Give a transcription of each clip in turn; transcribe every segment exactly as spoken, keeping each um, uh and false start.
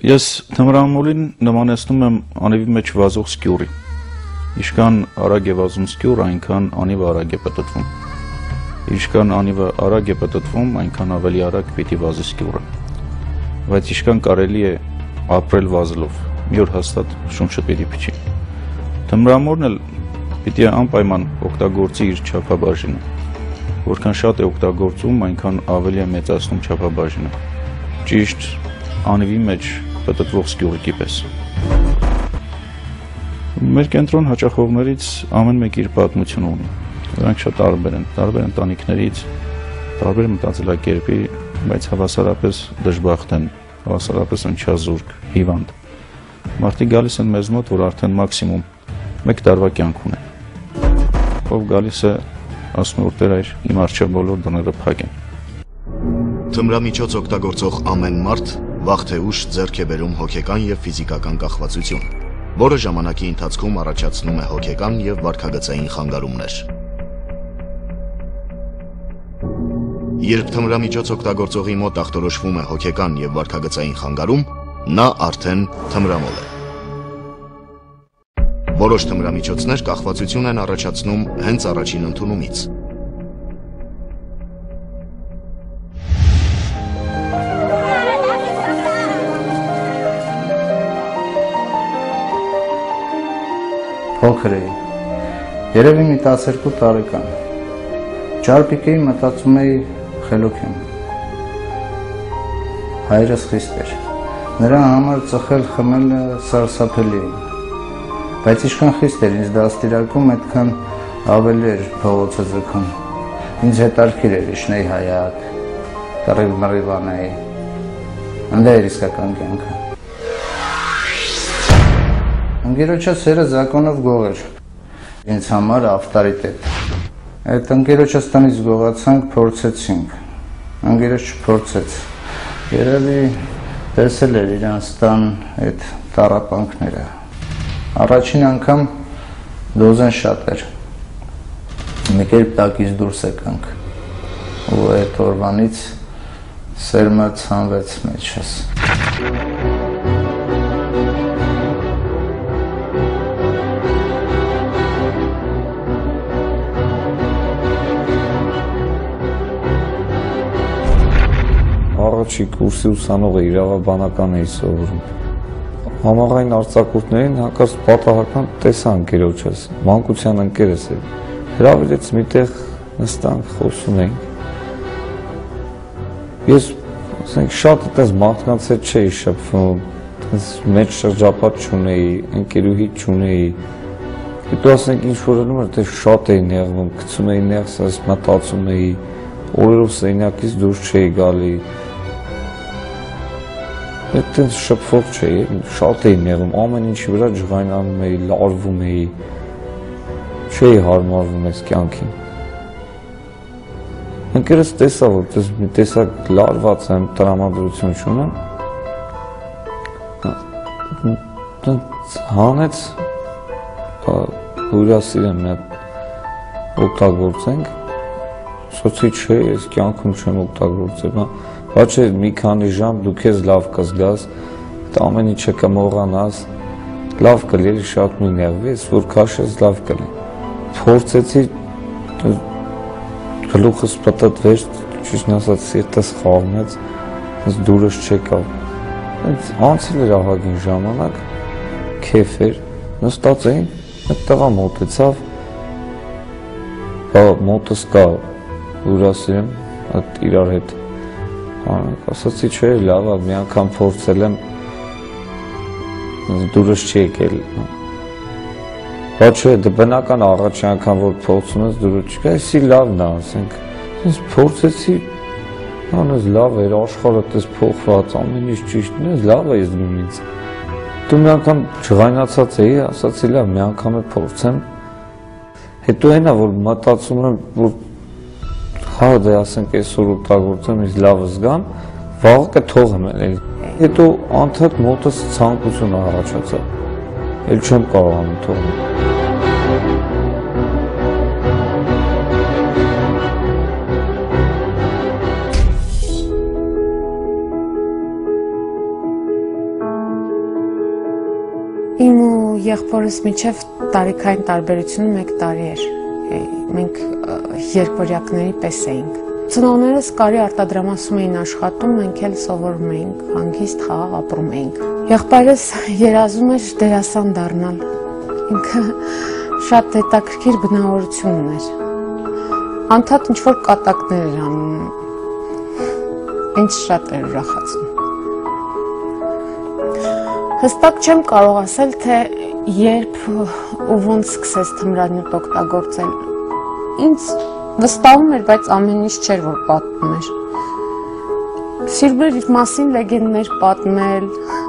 Ես թմրամոլին նմանեցնում եմ անիվի մեջ վազող սկյուրի։ Ինչքան արագ է վազում սկյուր, այնքան անիվը արագ է պտտվում։ Ինչքան անիվը արագ է պտտվում, այնքան ավելի արագ պիտի վազի սկյուրը։ Բայց ինչքան կարելի է ապրել վազելով, մի օր հաստատ շունչը պիտի փչի։ Թմրամոլն էլ պիտի անպայման օգտագործի իր չափաբաժինը։ Որքան շատ է օգտագործում, այնքան ավելի է մեծացնում չափաբաժինը։ Ճիշտ անիվի մեջ պտտվող սկյուրիկի պես։ Մեր կենտրոն հաճախողներից ամեն մեկ իր պատմությունը ունի։ Նրանք շատ տարբեր են, տարբեր ընտանիքներից, տարբեր մտածելակերպի, բայց հավասարապես դժբախտ են, հավասարապես ընչազուրկ, հիվանդ։ Մարդիկ գալիս են մեզ մոտ, որ արդեն մաքսիմում մեկ տարվա կյանք ունեն։ Ով գալիս է, ասում է, որ Տեր այր, իմ առջև բոլոր դռները փակ են։ Թմրամիջոց օգտագործող ամեն մարդ վաղ թե ուշ ձեռք է բերում հոգեկան և ֆիզիկական կախվածություն, որը ժամանակի ընթացքում առաջացնում է հոգեկան և վարքագծային խանգարումներ։ Երբ թմրամիջոց օգտագործողի մոտ ախտորոշվում է հոգեկան և վարքագծային խանգարում, նա արդեն թմրամոլ է։ Որոշ թմրամիջոցներ կախվածություն են առաջացնում հենց առաջին ընդունումից։ Փոքր էի, երևի մի տասներկու տարեկան, ճարպիկ էի, մտածում էի խելոք եմ, հայրս խիստ էր, նրա համար ծխել խմելը սարսափելի էի, բայց ինչքան խիստ էր ինձ դաստիարակում, այդքան ավելի էր փողոցը ձգում, ինձ հետաքրքիր էր իջնեի հայակ, կռիվ մռիվ անեի, ընդ էր իսկական կյանքը։ Ընկերոջը սերը զակոնով գող էր, ինձ համար ավտորիտետ։ Այդ ընկերոջը տնից գողացանք, փորձեցինք, ընկերոջ չփորձեց, երևի տեսել էր իրանց տան այդ տառապանքները։ Առաջին անգամ դոզեն շատ էր, մի կերպ տակից դուրս եկանք, ու այդ օրվանից սերմը ցանվեց մեջս։ Առաջի կուրսի ուսանողը իրավաբանական էի սովորում։ Համառային արձակուրդներին հանկարծ պատահական տեսա ընկերոջս, մանկության ընկերս էր։ Հրավիրեց միտեղ նստանք, խոսում էինք։ Ես, ասենք, շատ այդպես մարդկանց հետ չէի շփվում, այդպես մեծ շրջապատ չունեի, ընկերուհի չունեի։ Հետո ասենք ինչ-որ անում էր, թե շատ էի նեղվում, գցում էի նեղսս, մտածում էի, օրերով սենյակից դուրս չէի գալի։ Այդտենց շփվող չէի, շատ էի նեղում, ամեն ինչի վրա ջղայնանում էի, լարվում էի, չէի հարմարվում այս կյանքին։ Ընկերս տեսա, որ մի տեսակ լարված եմ, տրամադրություն չունեմ, հանեց, հյուրասիրեմ մի հատ օգտագործենք, սոցի չէ, ես կյանքում չեմ օգտագործել, բայց չէ, մի քանի ժամ դու քեզ լավ կզգաս, ամեն ինչը կմոռանաս, լավ կլի, էլի շատ մի նեղվես, որ քաշես լավ կլի։ Փորձեցի, գլուխս պտտվեց, ճիշտն ասած սիրտս խաղնեց, ինձ դուրս չեկավ։ Անցել էր ահագին ժամանակ, քեֆ էր, նստած էին, այդ տղա մոտեցավ, մոտս կա, հյուրասիրեմ, իրար հետ ասացի չէ, լավ, մի անգամ փորձել եմ, դուրս չի եկել։ Բայց չէ, դե բնական առաջի անգամ, որ փորձում ես դուրս չկա, էսի լավն է, ասենք, ես փորձեցի, անես լավ էր, աշխարհը տես փոխված, ամեն ինչ ճիշտն է, լավ է զգում ինձ։ Դու մի անգամ ջղայնացած էի, ասացի լավ, մի անգամ է փորձեմ։ Հետո այնա, որ մտածում եմ, որ հա դե ասենք այսօր օգտագործեմ, ինձ լավ զգամ, վաղը կթողեմ էլ։ Հետո անդադ մոտս ցանկություն առաջացավ, էլ չեմ կարողանում թողնել։ Իմ ու եղբորս միջև տարիքային տարբերությունը մեկ տարի էր։ Մենք երկվորյակների պես էինք։ Ծնողներս կարի արտադրամասում էին աշխատում, մենք էլ սովորում էինք, հանգիստ խաղաղ ապրում էինք։ Եղբայրս երազում էր դերասան դառնալ։ Ինքը շատ հետաքրքիր բնավորություն ուներ։ Անդադ ինչ-որ կատակներ էր անում, ինձ շատ էր ուրախացնում։ Հստակ չեմ կարող ասել, թե երբ ու ոնց սկսեց թմրանյութ օգտագործել։ Ինձ վստահում էր, բայց ամեն ինչ չէր, որ պատմում էր։ Սիրում էր իր մասին լեգենդներ պատմել,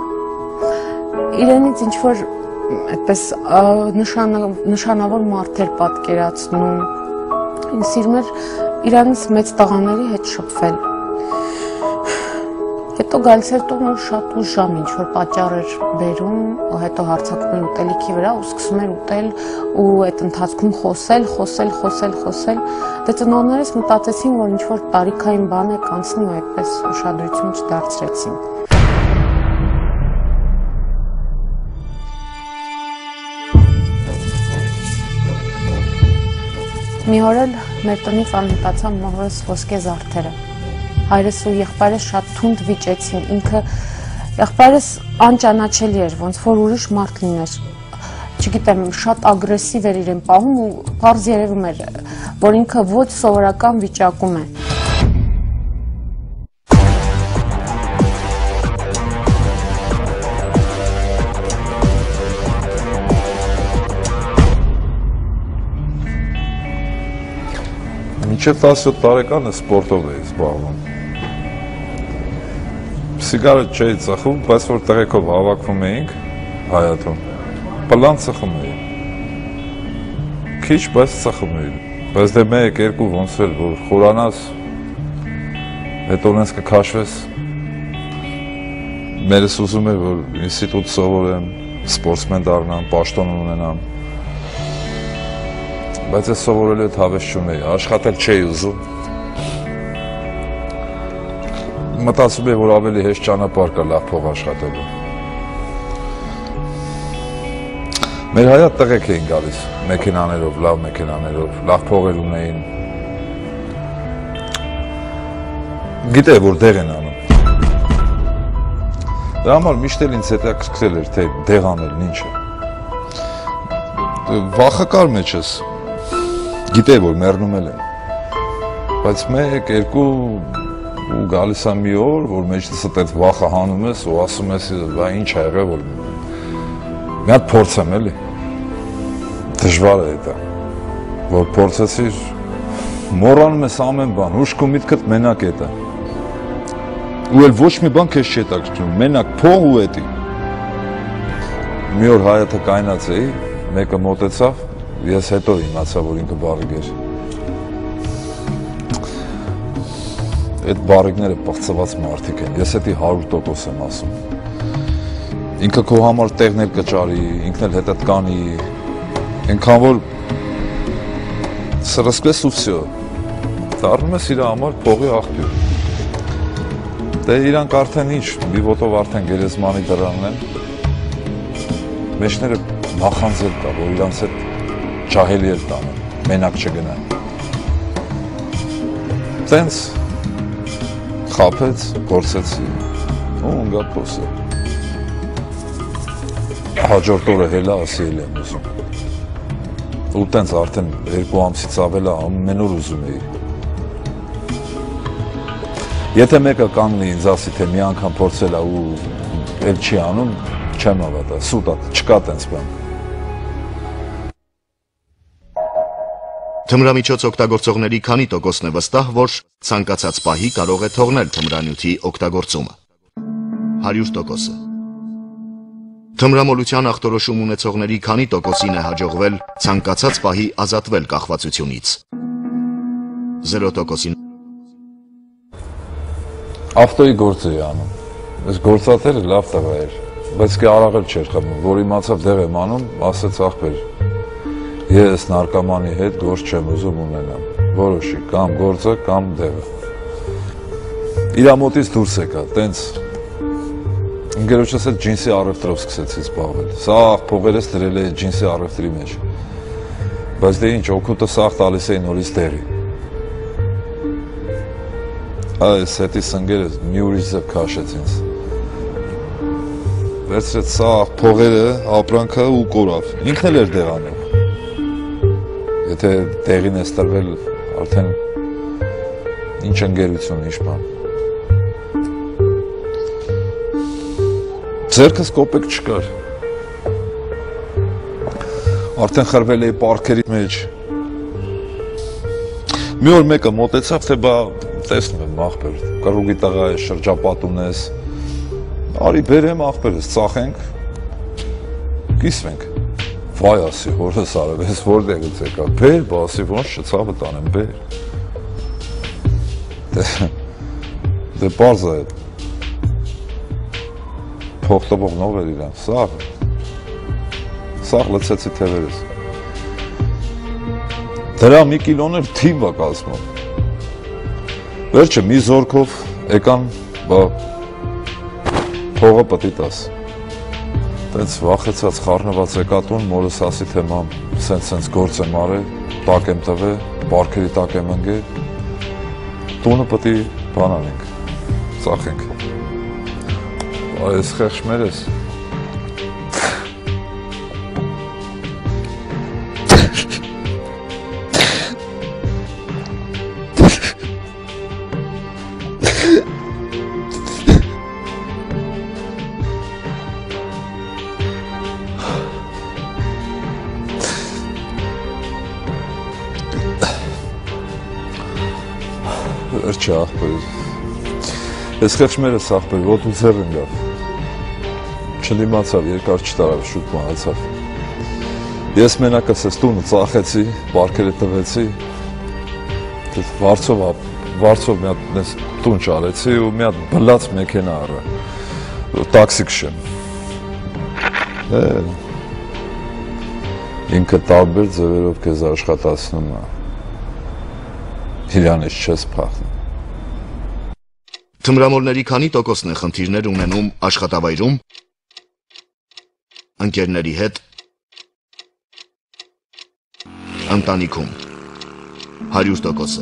իրենից ինչ-որ այդպես նշանավոր մարդեր պատկերացնում, ինձ սիրում էր իրանից մեծ տղաների հետ շփվել։ Հետո գալիս էր տուն ու շատ ուշ ժամ ինչ-որ պատճառ էր բերում, հետո հարցակում էր ուտելիքի վրա ու սկսում էր ուտել ու այդ ընթացքում խոսել, խոսել, խոսել, խոսել։ Դե ծնողներս մտածեցին, որ ինչ-որ տարիքային բան է կանցնի ու այդպես ուշադրություն չդարձրեցին։ Մի օր էլ մեր տնից անհետացան մորս ոսկե զարդերը։ Հայրս ու եղբայրս շատ թունդ վիճեցին, ինքը եղբայրս անճանաչելի էր, ոնց որ ուրիշ մարդ լիներ, չգիտեմ, շատ ագրեսիվ էր իրեն պահում ու պարզ երևում էր, որ ինքը ոչ սովորական վիճակում է։ Մինչև տասնյոթ տարեկանը սպորտով էի զբաղվում։ Սիգարետ չէի ծխում, բայց որ տղեկով հավաքվում էինք Հայաթում, պլան ծխում էի։ Քիչ, բայց ծխում էի։ Բայց դե մեկ, երկու ոնց էլ, որ խորանաս, հետո նենց կքաշվես։ Մերս ուզում էր, որ ինստիտուտ սովորեմ, սպորտսմեն դառնամ, պաշտոն ունենամ։ Բայց ես սովորելու հետ հավես չունեի, աշխատել չէի ուզում։ Մտածում էի, որ ավելի հեշտ ճանապարհ կա լավ փող աշխատելու։ Մեր հայատ տղեկ էին գալիս, մեքենաներով, լավ մեքենաներով, լավ փողեր ունեին։ Գիտեի, որ դեղ են անում։ Դրա համար միշտ էլ ինձ հետաքրքրել էր, թե դեղ անելն ինչ է։ Վախը կար մեջս։ Գիտեի, որ մեռնում էլ եմ, բայց մեկ, երկու ու գալիս է մի օր, որ մեջտեսդ այդ վախը հանում ես ու ասում ես, բա ինչ ա եղել, որ մի հատ փորձեմ էլի, դժվար է դա, որ փորձեցիր, մոռանում ես ամեն բան, հուշք ու միտքդ մենակ է դա, ու էլ ոչ մի բան քեզ չի հետաքրքրում, մենակ փող ու էդի։ Մի օր Հայաթը կայնած էի, մեկը մոտեցավ, ես հետո իմացա, որ ինքը բարիք էր։ Այդ բարիքները պղծված մարդիկ են, ես հետի հարյուր տոկոս եմ ասում։ Ինքը քո համար տեղն էլ կճարի, ինքն էլ հետդ կանի, ենքան որ սրսկվես ու վսյո, դառնում ես իր համար փողի աղբյուր։ Դե իրանք արդեն ինչ, մի ոտով արդեն գերեզմանի դրանն են, մեջները նախանձել կա, որ իրանց հետ ջահելի էր տանում, մենակ չգնան։ Տենց խապեց, գործեցի, ու ընգա փոսը։ Հաջորդ օրը հելա ասի էլ եմ ուզում։ Ու տենց արդեն երկու ամսից ավելա ամեն օր ուզում էի։ Եթե մեկը կանգնի ինձ ասի, թե մի անգամ փորձել է ու էլ չի անում, չեմ հավատա, սուտ է, չկա տենց բան։ Թմրամիջոց օգտագործողների քանի տոկոսն է վստահ, որ ցանկացած պահի կարող է թողնել թմրանյութի օգտագործումը։ հարյուր տոկոսը։ Թմրամոլության ախտորոշում ունեցողների քանի տոկոսին է հաջողվել ցանկացած պահի ազատվել կախվածությունից։ զերո տոկոսին։ Ավտոյի գործ էի անում։ Այս գործատերը լավ տղա էր, բայց կի արաղել չէր խմում, որ իմացավ դեղ եմ անում, ասեց ախպեր, ես նարկոմանի հետ գործ չեմ ուզում ունենամ, որոշի կամ գործը, կամ դեղը։ Իրա մոտից դուրս եկա, տենց Ընկերոջս հետ ջինսի առևտրով սկսեցի զբաղվել։ Սա փողերս դրել էի ջինսի առևտրի մեջ։ Բայց դե ինչ, օգուտը սաղ տալիս էի նորից տեղի։ Այս հետի սնգերը մի ուրիշ ձև քաշեց ինձ։ Վերցրեց սաղ փողերը, ապրանքը ու կորավ։ Ինքն էլ էր դեղանում։ Եթե տեղին ես տրվել, արդեն ինչ ընկերություն, ինչ բան։ Ձերքս կոպեկ չկար։ Արդեն խրվել էի պարքերի մեջ։ Մի օր մեկը մոտեցավ, թե բա տեսնում եմ աղբեր, կռուգի տղա է, շրջապատ ունես։ Արի բերեմ աղբերս, ծախենք, կիսվենք։ Վայ ասի, հորս արև, ես որտեղից եկա, բեր, բա ասի, ոնց չցավը տանեմ, բեր։ Դե պարզ է, փոխտվողնով էր իրան, սաղ, սաղ լծեցի թևերս։ Դրա մի կիլոն էր թիվ է կազմում։ Վերջը մի զորքով եկան, բա փողը պտի տաս։ Տենց վախեցած խառնված եկա տուն, մորս ասի թե մամ, սենց-սենց գործ եմ արել, տակ եմ տվել, պարքերի տակ եմ ընգել, տունը պտի բան անենք, ծախենք։ Այս խեղճմեր ես։ Վերջը աղբեր։ Ես խեղճմեր ես աղբեր, ոտու ձեր ընգավ։ Չդիմացավ, երկար չտարավ, շուտ մահացավ։ Ես մենակս ես տունը ծախեցի, պարքերը տվեցի, վարձով, վարձով մի հատ տուն ճարեցի ու մի հատ բլած մեքենա առա, տաքսի քշեմ։ Ինքը տարբեր ձևերով քեզ աշխատացնում է, իրանից չես փախնում։ Թմրամոլների քանի տոկոսն է խնդիրներ ունենում աշխատավայրում, ընկերների հետ, ընտանիքում, հարյուր տոկոսը։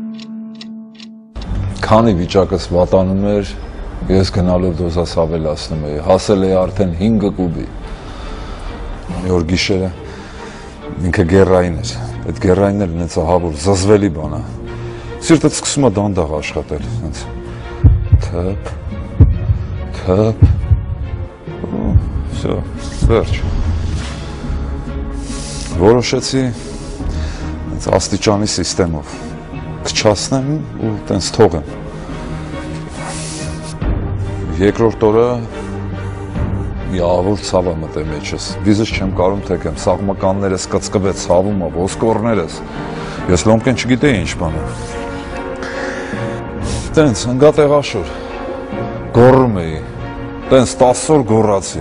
Քանի վիճակս վատանում էր, ես գնալով դոզաս ավելացնում էի, հասել էի արդեն հինգ կուբի։ Մի օր գիշերը ինքը գերային էր, այդ գերայինն էր նենց ահավոր զզվելի բան է։ Սիրտդ սկսում է դանդաղ աշխատել, նենց թփ, թփ, Всё, վերջ։ Որոշեցի աստիճանի սիստեմով քչացնեմ ու տենց թողեմ։ Երկրորդ օրը մի ահավոր ցավ է մտել մեջս։ Վիզս չեմ կարում թեքեմ, սաղմականներս կծկվեց, ցավում է, ոսկորներս։ Ես լոմկեն չգիտեի ինչ բան է։ Տենց ընկատեղաշոր գոռում էի, տենց տասը օր գոռացի։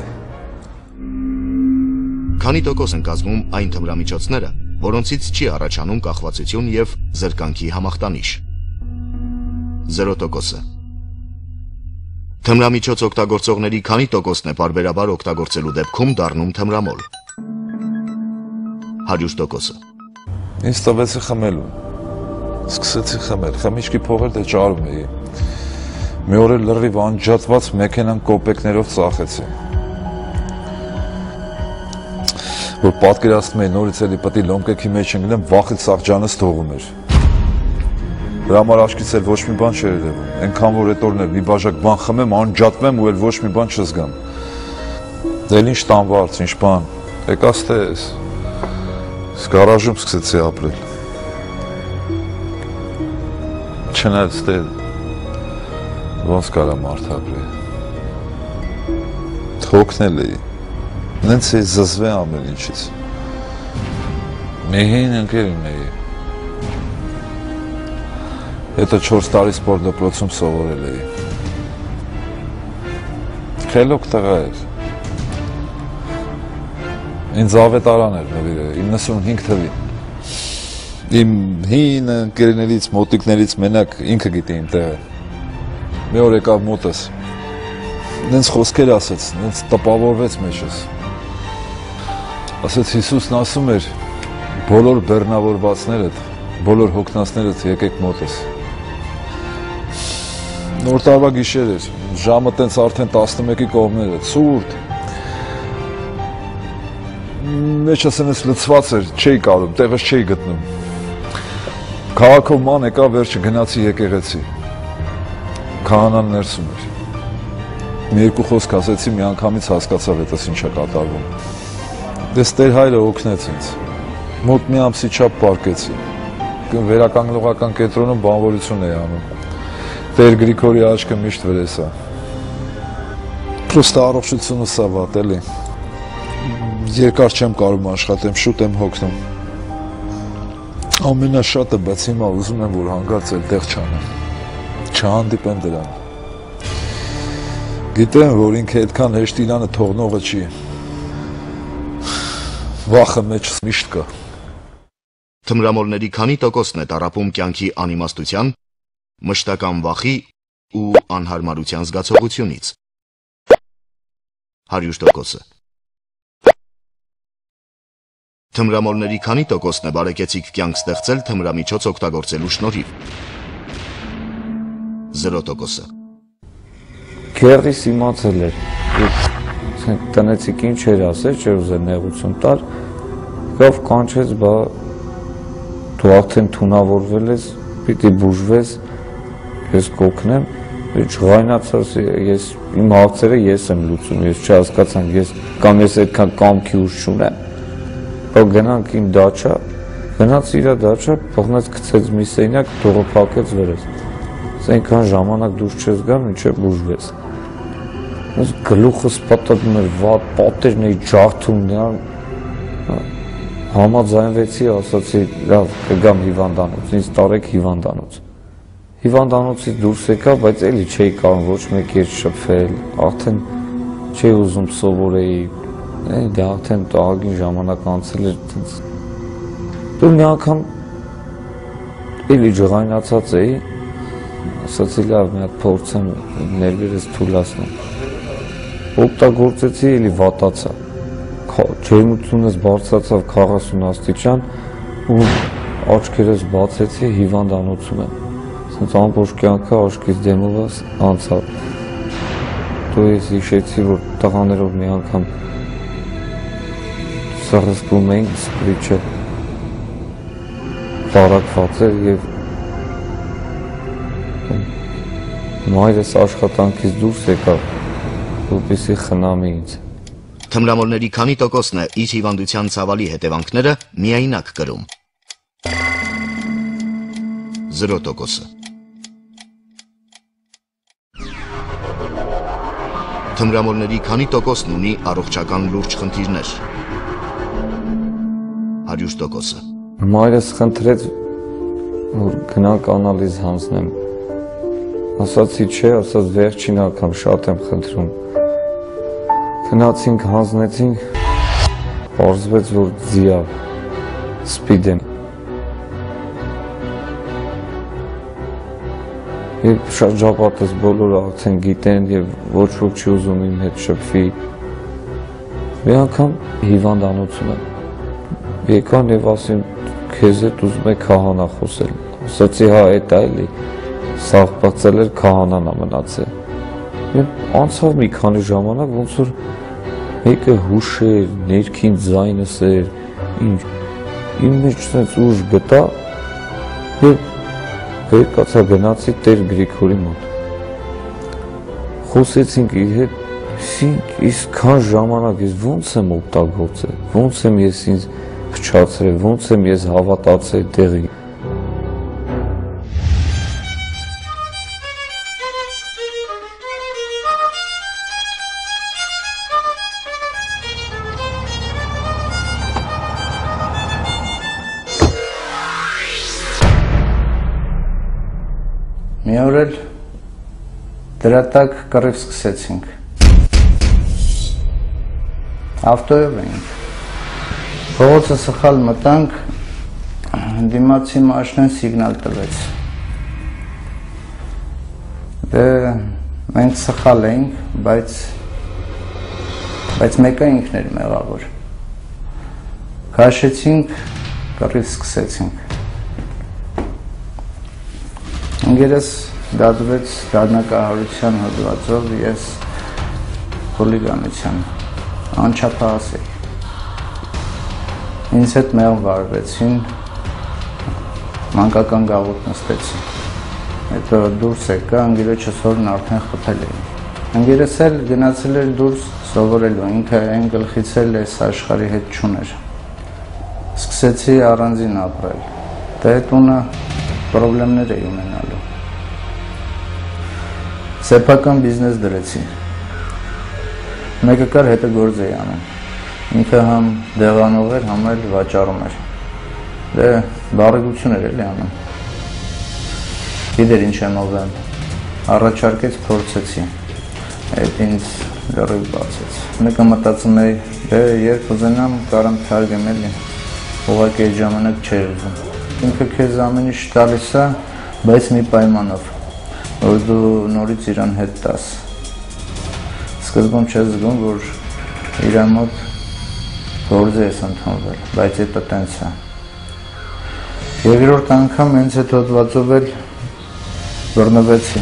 Քանի տոկոս են կազմում այն թմրամիջոցները, որոնցից չի առաջանում կախվածություն և զրկանքի համախտանիշ։ Զերո տոկոսը։ Թմրամիջոց օգտագործողների քանի տոկոսն է պարբերաբար օգտագործելու դեպքում դառնում թմրամոլ։ Հարյուր տոկոսը։ Ինձ տվեցի խմելու։ Սկսեցի խմել, խմիչքի փողեր դե ճարում էի։ Մի օր էլ լրիվ անջատված մեքենան կոպեկներով ծախեցի։ Որ պատկերացնում էի նորից էլի պտի լոմկեքի մեջ ընկնեմ, վախից սաղջանս թողում էր։ Դրա համար աչքից էլ ոչ մի բան չէր երևում, այնքան որ այդ օրն էլ մի բաժակ բան խմեմ, անջատվեմ ու էլ ոչ մի բան չզգամ։ Դե ինչ տանվարձ, ինչ բան, եկաս թե ես, գարաժում սկսեցի ապրել։ Չնայած դե ոնց կարա մարդ ապրի։ Թոքնել էի։ Նենց էի զզվե ամեն ինչից։ Մի հին ընկերն էի։ Հետո չորս տարի սպորտ դպրոցում սովորել էի։ Խելոք տղա էր։ Ինձ ավետարան էր նվիրել, իննսունհինգ թվի։ Իմ հին ընկերներից, մոտիկներից մենակ ինքը գիտի իմ տեղը։ Մի օր եկավ մոտս, Նենց խոսքեր ասեց, նենց տպավորվեց մեջս։ Ասեց Հիսուսն ասում էր, բոլոր բեռնավորվածներդ, բոլոր հոգնածներդ եկեք մոտս։ Նոր տարվա գիշեր էր, ժամը տենց արդեն տասնմեկի կողմերը, ցուրտ։ Մեջս այնպես լցված էր, չէի կարում, տեղս չէի գտնում։ Քաղաքով ման եկա, վերջը գնացի եկեղեցի։ Քահանան ներսում էր։ Մի երկու խոսք ասեցի, մի անգամից հասկացավ հետս ինչ է կատարվում։ Դες Տեր հայրը օգնեց ինձ։ Մոտ մի ամսի չափ պարկեցի։ Վերականգնողական կենտրոնում բանվորություն էի անում։ Տեր Գրիգորի աչքը միշտ վրես է։ Պրոստը առողջությունը սա վատ էլի։ Երկար չեմ կարում աշխատեմ, շուտ եմ հոգնում։ Ամենաշատը, բայց հիմա ուզում եմ, որ հանգարց էլ տեղ չանեմ։ Չհանդիպեմ դրան։ Գիտեմ, որ ինքը այդքան հեշտ իրանը թողնողը չի։ Վախը մեջս միշտ կա։ Թմրամոլների քանի տոկոսն է տառապում կյանքի անիմաստության, մշտական վախի ու անհարմարության զգացողությունից։ հարյուր տոկոսը։ Թմրամոլների քանի տոկոսն է բարեկեցիկ կյանք ստեղծել թմրամիջոց օգտագործելու շնորհիվ։ զրո տոկոսը։ Քերիս իմացել էր։ Տնեցիկ ինչ էր ասել, չէր ուզել նեղություն տալ, գավ կանչեց, բա դու արդեն թունավորվել ես, պիտի բուժվես, ես կօգնեմ, ջղայնացած, ես իմ հարցերը ես եմ լուծում, ես չհասկացամ, ես կամ ես այդքան կամքի ուժ չունեմ, բա գնանք իմ դաչա, գնաց իր դաչա, փոխնեց գցեց մի սենյակ, դողը փակեց վերես, այնքան ժամանակ դուրս չես գա, մինչև բուժվես։ Ես գլուխս պատտում էր վատ, պատերն էի ջարդում, համաձայնվեցի, ասացի, լավ, կգամ հիվանդանոց, ինձ տարեք հիվանդանոց։ Հիվանդանոցից դուրս եկա, բայց էլի չէի կարող ոչ մեկի հետ շփվել, արդեն չէի ուզում սովորեի, դա արդեն ահագին ժամանակ անցել էր, դու մի անգամ էլի ջղայնացած էի, ասացի, լավ, մի հատ փորձեմ, ներվերս թուլացնում։ Օգտագործեցի, էլի վատացա, ջերմությունս բարձրացավ քառասուն աստիճան ու աչքերս բացեցի, հիվանդանոցում եմ, սենց ամբողջ կյանքը աչքից դեմովս անցավ, դու ես հիշեցի, որ տղաներով մի անգամ սրսպում էինք, սպրիչը բարակված էր և մայրս աշխատանքից դուրս եկավ, որպեսզի խնամի ինձ։ Թմրամոլների քանի տոկոսն է իր հիվանդության ցավալի հետևանքները միայնակ կրում։ զրո տոկոսը։ Թմրամոլների քանի տոկոսն ունի առողջական լուրջ խնդիրներ։ հարյուր տոկոսը։ Մայրս խնդրեց, որ գնանք անալիզ հանձնեմ։ Ասացի չէ, ասաց վերջին անգամ շատ եմ խնդրում։ Գնացինք, հանձնեցինք, պարզվեց, որ ձիա, սպիդ եմ։ Եվ շրջապատս բոլորը արդեն գիտեն և ոչ ոք չի ուզում իմ հետ շփվի։ Մի անգամ հիվանդանոցում եմ։ Եկան և ասին, քեզ հետ ուզում է քահանա խոսել։ Ասացի, հա, էդ այլի, սաղ բացել էր քահանան ամնացել։ Եվ անցավ մի քանի ժամանակ, ոնց որ մեկը հուշ էր, ներքին ձայնս էր, իմ մեջ սենց ուժ գտա և վեր կացա գնացի Տեր Գրիգորի մոտ։ Խոսեցինք իր հետ, իսկան ժամանակ ես ոնց եմ օգտագործել, ոնց եմ ես ինձ փչացրել, ոնց եմ ես հավատացել տեղի։ Մի օր էլ դրա տակ կռիվ սկսեցինք։ Ավտոյով էինք։ Փողոցը սխալ մտանք, դիմացի մաշինան սիգնալ տվեց։ Դե Մենք սխալ էինք, բայց բայց մեկը ինքն էր մեղավոր։ Քաշեցինք, կռիվ սկսեցինք։ Ընկերս դատվեց դառնակահարության հոդվածով, ես խուլիգանության, անչափահաս էի։ Ինձ հետ մեղմ վարվեցին, մանկական գաղութ նստեցին։ Հետո դուրս եկա, ընկերոջս հորն արդեն խփել էի։ Ընկերս էլ գնացել էր դուրս սովորելու, ինքը այն գլխից էլ այս աշխարհի հետ չուներ։ Սկսեցի առանձին ապրել, դե տունը պրոբլեմներ էի ունենալու։ Սեփական բիզնես դրեցի։ Մեկը կար հետը գործ էի անում։ Ինքը համ դեղանող էր, համ էլ վաճառում էր։ Դե բարեգություն էր էլի անում։ Գիտեր ինչ եմ ով եմ։ Առաջարկեց, փորձեցի։ Այդ ինձ լրիվ բացեց։ Մեկը մտածում էի, դե երբ ուզենամ կարամ թարգեմ էլի։ Ուղղակի այդ ժամանակ չէր ուզում։ Ինքը քեզ ամեն ինչ տալիս է, բայց մի պայմանով, որ դու նորից իրան հետ տաս։ Սկզբում չես զգում, որ իր մոտ գործ ես ընդունվել, բայց հետո տենց է։ Երկրորդ անգամ հենց այդ հոդվածով էլ բռնվեցի։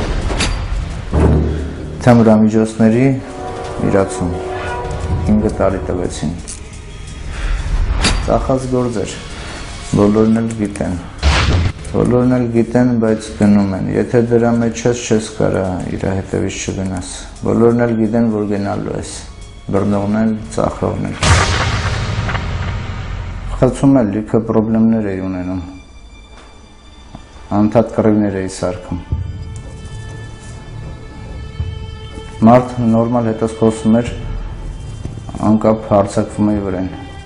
Թմրամիջոցների իրացում հինգ տարի տվեցին։ Ծախած գործ էր, բոլորն էլ գիտեն, բոլորն էլ գիտեն, բայց գնում են, եթե դրա մեջ ես չես կարա իրա հետևից չգնաս, բոլորն էլ գիտեն, որ գնալու ես, բռնողն էլ, ծախողն էլ։ Խցում էլ լիքը պրոբլեմներ էի ունենում, անդադ կռիվներ էի սարքում։ Մարդ նորմալ հետս խոսում էր, անկապ հարցակվում էի վրեն։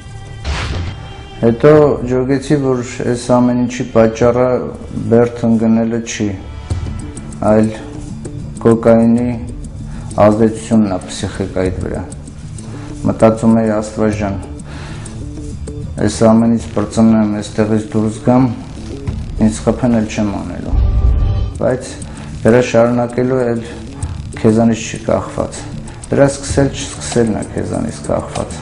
Հետո ջոգեցի, որ այս ամեն ինչի պատճառը բերդ ընկնելը չի, այլ կոկայինի ազդեցությունն է պսիխիկայիդ վրա։ Մտածում էի Աստված ջան, այս ամենից պրծնեմ, այստեղից դուրս գամ, ինձ խփեն էլ չեմ անելու, բայց դրա շարունակելու էլ քեզանից չի կախված, դրա սկսել չսկսելն է քեզանից կախված,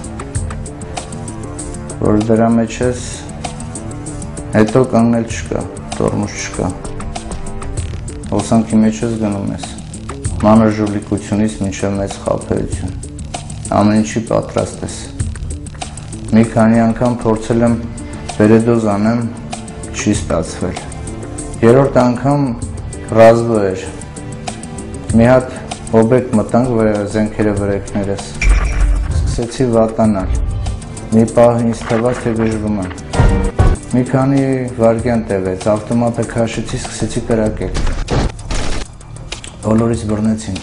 որ դրա մեջ ես, հետո կանգնել չկա, տորմուզ չկա, հոսանքի մեջ ես գնում ես, մանր ժուլիկությունից մինչև մեծ խաբեություն, ամեն ինչի պատրաստ ես, մի քանի անգամ փորձել եմ վերեդոզ անեմ, չի ստացվել, երրորդ անգամ ռազվո էր, մի հատ օբյեկտ մտանք զենքերը վրեքներս, սկսեցի վատանալ, մի պահ ինձ թվաց, թե գժվում եմ, մի քանի վայրկյան տևեց, ավտոմատը քաշեցի, սկսեցի կրակել, բոլորից բռնեցին,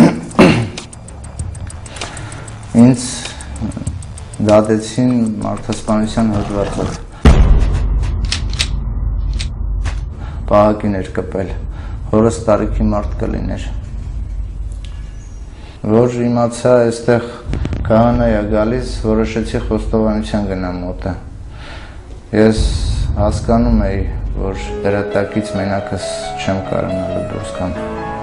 ինձ դատեցին մարդասպանության հոդվածով, պահակին էր կպել, հորս տարիքի մարդ կլիներ, որ իմացա այստեղ քահանա է գալիս, որոշեցի խոստովանության գնամ մոտը, ես հասկանում էի, որ դրա տակից մենակս չեմ կարողանալու դուրս գամ։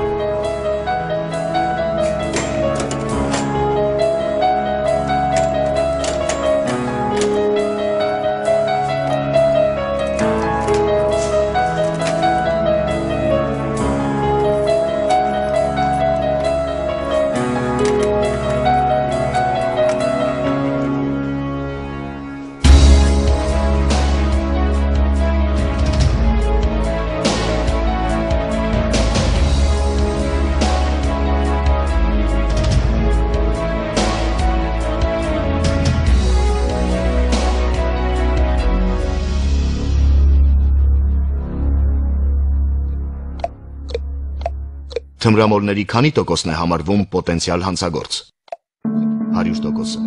Թմրամոլների քանի տոկոսն է համարվում պոտենցիալ հանցագործ։ հարյուր տոկոսը։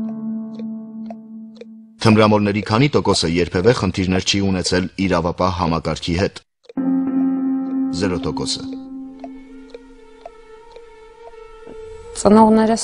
Թմրամոլների քանի տոկոսը երբևէ խնդիրներ չի ունեցել իրավապահ համակարգի հետ։ զերո տոկոսը։ Ծնողներս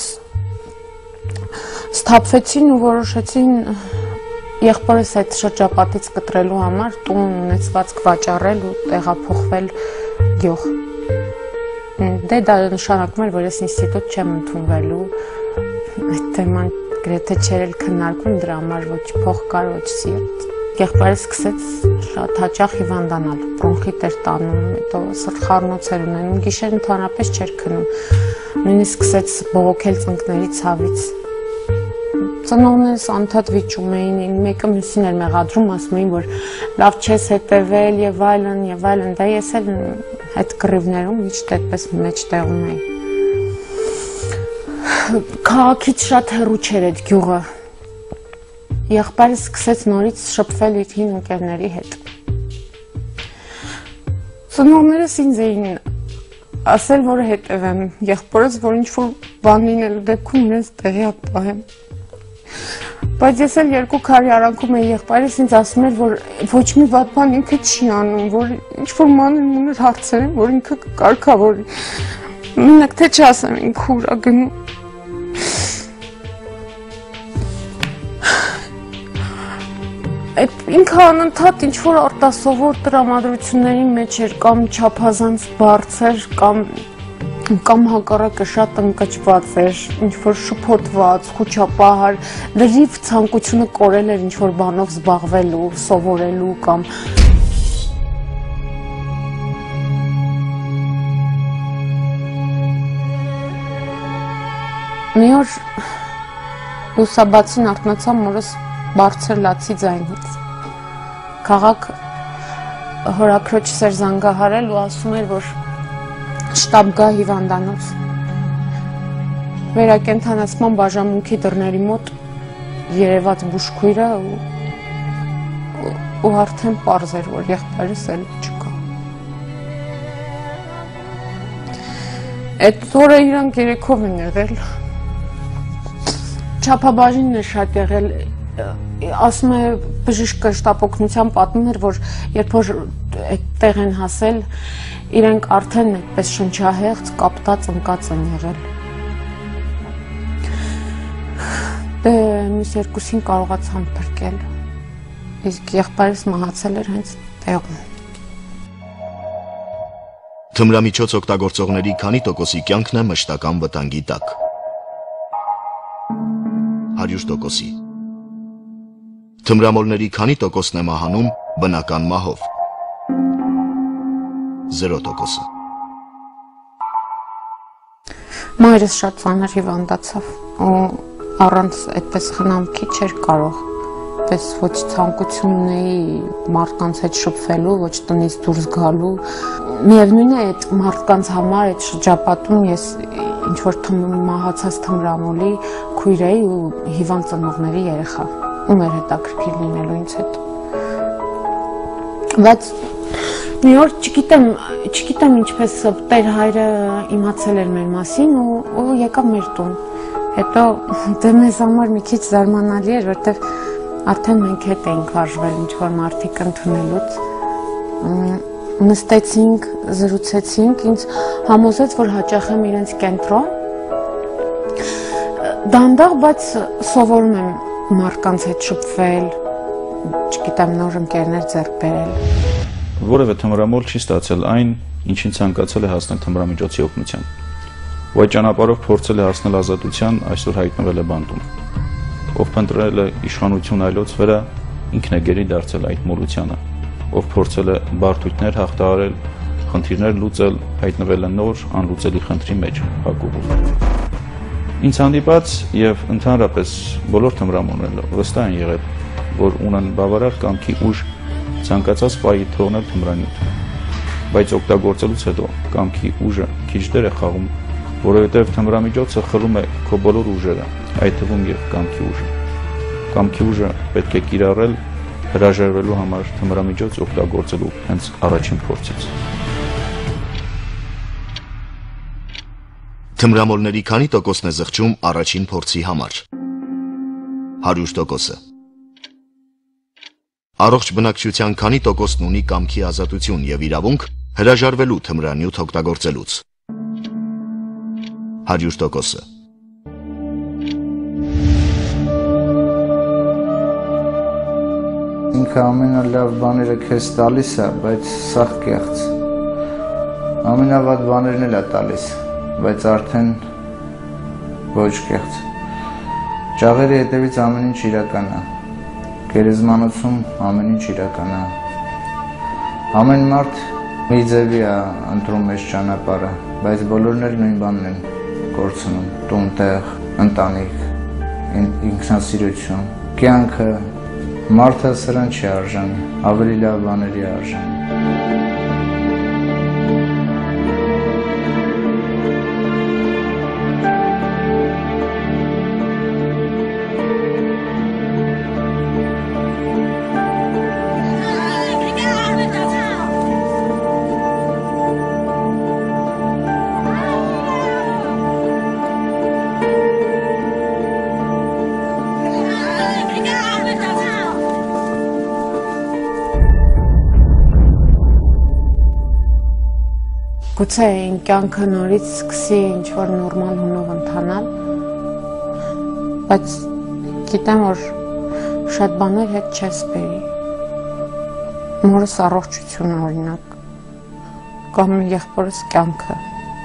սթափվեցին ու որոշեցին եղբորս այդ շրջապատից կտրելու համար տուն ունեցվածք վաճառել ու տեղափոխվել գյուղ։ Դե դա նշանակում էր, որ ես ինստիտուտ չեմ ընդունվելու, այդ թեման գրեթե չէր էլ քննարկվում, դրա համար ոչ փող կար, ոչ սիրտ։ Եղբայրս սկսեց շատ հաճախ հիվանդանալ, բրոնխիտ էր տանում, հետո սրտխառնոց էր ունենում, գիշեր ընդհանրապես չէր քնում, նույնիսկ սկսեց բողոքել ծնկների ցավից։ Ծնողներս անդադ վիճում էին, մեկը մյուսին էր մեղադրում, ասում էին, որ լավ չես հետևել եւ այլն եւ այլն, դա ես էլ այդ կռիվներում միշտ այդպես մեջտեղում էի։ Քաղաքից շատ հեռու չէր այդ գյուղը։ Եղբայրս սկսեց նորից շփվել իր հին ընկերների հետ։ Ծնողներս ինձ էին ասել, որ հետևեմ, եղբորս, որ ինչ-որ բան լինելու դեպքում իրենց տեղյակ պահեմ։ Բայց ես էլ երկու քարի արանքում էի, եղբայրս ինձ ասում էր, որ ոչ մի վատ բան ինքը չի անում, որ ինչ-որ մանր-մունր հարցեր են, որ ինքը կարգավորի։ Մենակ թե չասեմ, ինքը ուր ա գնում։ Ինքը անընդհատ ինչ-որ արտասովոր տրամադրությունների մեջ էր, կամ չափազանց բարձր, կամ կամ հակառակը շատ ընկճված էր, ինչ-որ շփոթված, խուճապահար, լրիվ ցանկությունը կորել էր ինչ-որ բանով զբաղվելու, սովորելու կամ մի օր լուսաբացին արթնացա մորս բարձր լացի ձայնից։ Քաղաք հորաքրոջս էր զանգահարել ու ասում էր, որ շտաբ գա հիվանդանոց։ Վերակենդանացման բաժանմունքի դռների մոտ երևաց բուժքույրը ու արդեն պարզ էր, որ եղբայրս էլ չկա։ Այդ օրը իրանք երեքով են եղել։ Չափաբաժինն է շատ եղել, ասում է բժիշկը շտապօգնության պատմում էր, որ երբ որ այդտեղ են հասել, իրենք արդեն այդպես շնչահեղձ, կապտած, ընկած են եղել։ Դե մյուս երկուսին կարողացան փրկել, իսկ եղբայրս մահացել էր հենց տեղում։ Թմրամիջոց օգտագործողների քանի տոկոսի կյանքն է մշտական վտանգի տակ։ հարյուր տոկոսի։ Թմրամոլների քանի տոկոսն է մահանում բնական մահով։ զերո տոկոսը։ Մայրս շատ ծանր հիվանդացավ ու առանց այդպես խնամքի չէր կարող, պես ոչ ցանկություն ունեի մարդկանց հետ շփվելու, ոչ տնից դուրս գալու։ Միևնույն է, այդ մարդկանց համար այդ շրջապատում ես ինչ որ մահացած թմրամոլի քույր էի ու հիվանդ ծնողների երեխա, ում էր հետաքրքիր լինելու ինձ հետ։ Բայց մի օր չգիտեմ, չգիտեմ ինչպես տեր հայրը իմացել էր մեր մասին ու եկավ մեր տուն։ Հետո դե մեզ համար մի քիչ զարմանալի էր, որտեղ արդեն մենք հետ էինք վարժվել ինչ-որ մարդիկ ընդունելուց։ Նստեցինք, զրուցեցինք, ինձ համոզեց, որ հաճախ եմ իրենց կենտրոն։ Դանդաղ, բայց սովորում եմ մարդկանց հետ շփվել, չգիտեմ, նոր ընկերներ ձեռք բերել։ Որևէ թմրամոլ չի ստացել այն, ինչին ցանկացել է հասնել թմրամիջոցի օգնությամբ։ Ու այդ ճանապարհով փորձել է հասնել ազատության, այսօր հայտնվել է բանտում։ Ով փնտրել է իշխանություն այլոց վրա, ինքն է գերի դարձել այդ մոլությանը։ Ով փորձել է բարդույթներ հաղթահարել, խնդիրներ լուծել, հայտնվել է նոր անլուծելի խնդրի մեջ, փակուղու։ Ինձ հանդիպած եւ ընդհանրապես բոլոր թմրամոլները վստահ են եղել, որ ունեն բավարար կամքի ուժ ցանկացած պահի թողնել թմրանյութը, բայց օգտագործելուց հետո կամքի ուժը քիչ դեր է խաղում, որովհետև թմրամիջոցը խլում է քո բոլոր ուժերը, այդ թվում եւ կամքի ուժը։ Կամքի ուժը պետք է կիրառել հրաժարվելու համար թմրամիջոց օգտագործելու հենց առաջին փորձից։ Թմրամոլների քանի տոկոսն է զղջում առաջին փորձի համար։ հարյուր տոկոսը։ Առողջ բնակչության քանի տոկոսն ունի կամքի ազատություն եւ իրավունք հրաժարվելու թմրանյութ օգտագործելուց։ հարյուր տոկոսը։ Ինքը ամենալավ բաները քեզ տալիս է, բայց սաղ կեղծ։ ամենավատ բաներն էլ է տալիս, բայց արդեն ոչ կեղծ։ Ճաղերի հետևից ամեն ինչ իրական է, գերեզմանոցում ամեն ինչ իրական է։ Ամեն մարդ մի ձևի է ընտրում այս ճանապարհը, բայց բոլորն էլ նույն բանն են կորցնում՝ տուն, տեղ, ընտանիք, ինքնասիրություն, կյանքը, մարդը սրան չի արժանի, ավելի լավ բաների է արժանի։ Գուցե այն կյանքը նորից սկսի ինչ-որ նորմալ հունով ընթանալ, բայց գիտեմ, որ շատ բաներ հետ չես բերի։ Մորս առողջությունը օրինակ, կամ եղբորս կյանքը։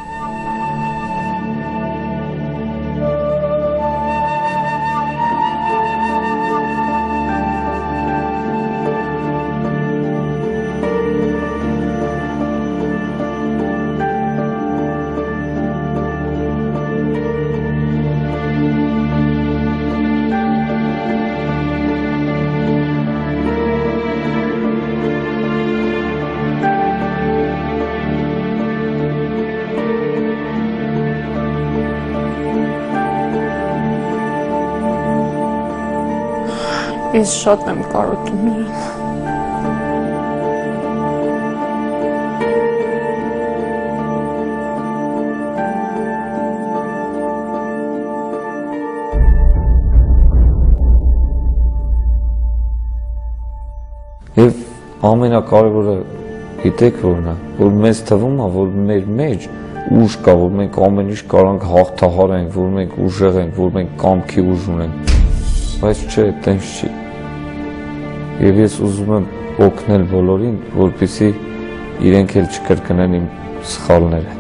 Ես շատ եմ կարոտում նրան։ Եվ ամենակարևորը գիտեք որն է, որ մեզ թվում է, որ մեր մեջ ուժ կա, որ մենք ամեն ինչ կարանք հաղթահարենք, որ մենք ուժեղ ենք, որ մենք կամքի ուժ ունենք, բայց չէ, տենց չի։ Եվ ես ուզում եմ օգնել բոլորին, որպեսզի իրենք էլ չկրկնեն իմ սխալները։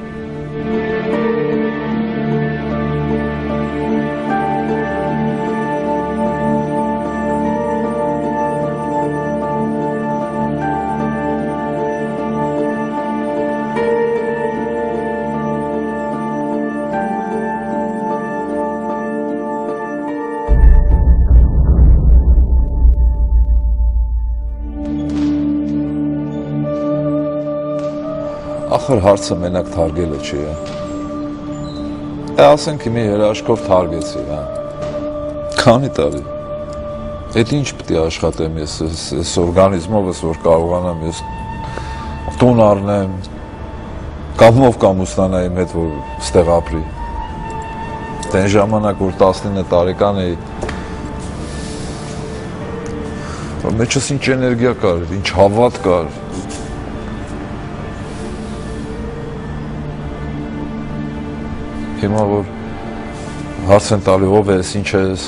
Ախր հարցը մենակ թարգելը չի, է։ Ասենք մի հրաշքով թարգեցի, քանի տարի։ Էդ ինչ պիտի աշխատեմ ես, ես օրգանիզմովս, որ կարողանամ ես տուն առնեմ, կամով կամ ուստանայի հետ, որ ստեղ ապրի։ Դեն ժամանակ, որ տասնինը տարեկան էի, մեջս ինչ էներգիա կար, ինչ հավատ կար, հիմա որ հարց են տալի ով ես, ինչ ես,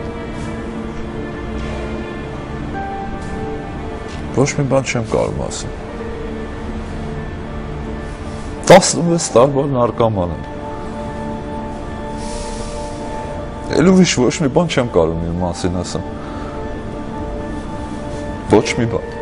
ոչ մի բան չեմ կարող ասել։ տասնվեց տարվա նարկոման եմ։ Էլ ուրիշ ոչ մի բան չեմ կարող իմ մասին ասեմ։ Ոչ մի բան։